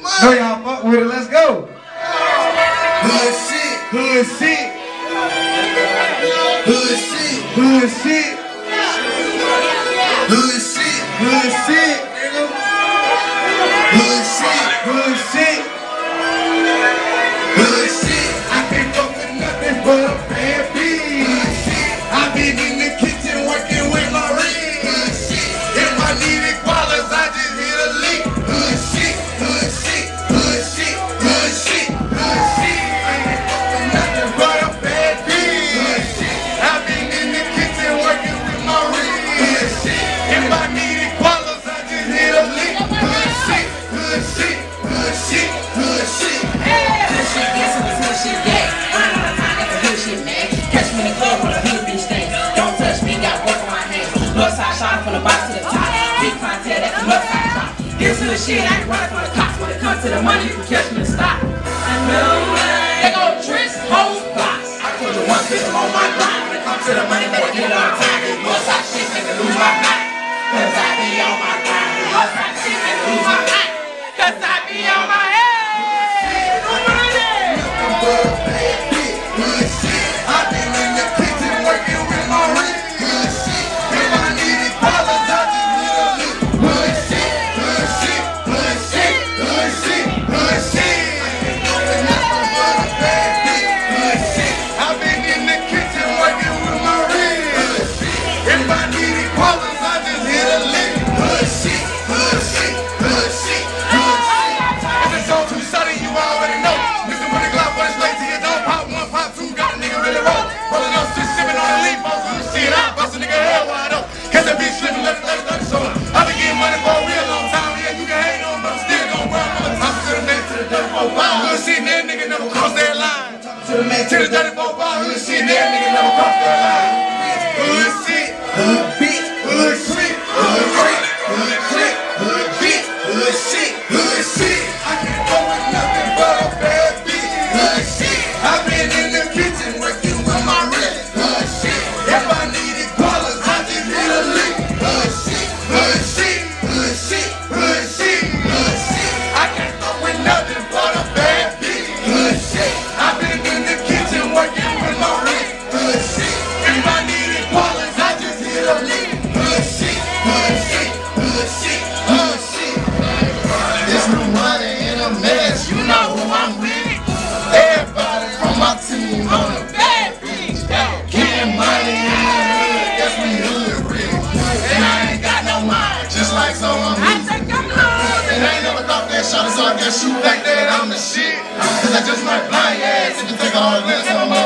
No, y'all fuck with it. Let's go. Hood shit. Hood shit. Hood shit. Hood shit. Hood shit. Hood shit. Hood shit. Hood shit. Hood shit. I can't fuck with nothing but a bad bitch. I been in the kitchen working with my ring. Hood shit. If I needed koalas, I just hit a lick. Hood shit. Hood shit. Hood shit. Hood shit. Hood shit. I can't fuck with nothing but a bad bitch. I been in the kitchen working with my ring. Hood shit. If I needed koalas, I just hit a lick. Hood shit. Hood shit. Hood shit. Hood shit. Hood shit gets to the hood shit, yeah. I know the time at the hood shit, man. Catch me in the club with a hood bitch thing. Don't touch me, got work on my hands. Northside shot from the bottom to the top. Big clientele, that's the northside top. This hood shit, I ain't running from the cops. When it comes to the money, you can catch me in the stop. I know they go tricks, hoes, blocks. I told you one bitch, I'm on my grind. When it comes to the money, better get it on time. This northside shit make me lose my mind. Cause I be on my grind. This northside shit make me lose my mind. Cause I be on my head. But a bad bitch. Hood shit. I been in the kitchen working with my ring. Hood shit. If I needed koalas, I just hit a lick. Hood shit. Hood shit. Hood shit. Hood shit. Hood shit. Nothing but a bad bitch. Hood shit. I been in the kitchen working with my ring. Hood shit. If I needed koalas, I just hit a lick. Hood shit. Hood shit. Hood shit. Hood shit. If it's on too sudden, you already know. Listen for the Glock, but it's late to your dome. Pop one, pop two, got a nigga really roll. Rolling up, shit, sipping on the leaf, most of the shit. I bust a nigga hell wide up. Catch that bitch slipping, let it show up. I been getting money for a real long time. Yeah, you can hate on, but I'm still gon' run from the top to the next to the dirty 4-5. Good shit, that nigga never cross that line. To the man. To the dirty 4-5, good shit, that nigga never cross that line. Good shit, Hood bitch. good shit, Hood trick. Hood trick. Hood bitch. Hood shit. Hood shit. I can't go with nothing but a bad bitch. Hood shit. I been in the kitchen working with my wrist. Hood shit. If I needed koalas, I just hit a lick. Hood shit. Hood shit. Hood shit. Hood shit. Hood shit. I can't go with nothing but a bad bitch. Hood shit. I been in the kitchen working with my wrist. Hood shit. If I needed koalas, I just hit a lick. Hood shit. Hood shit. Hood shit. Hood shit. It's new money in a mess. You know who I'm with. Everybody from my team on a bad bitch. Getting money in the hood. That's we hood rich. And I ain't got no mind. Just like so I'm music. And I ain't never thought that shot, so I guess you think that I'm the shit. Cause I just might blind your ass if you think all this on my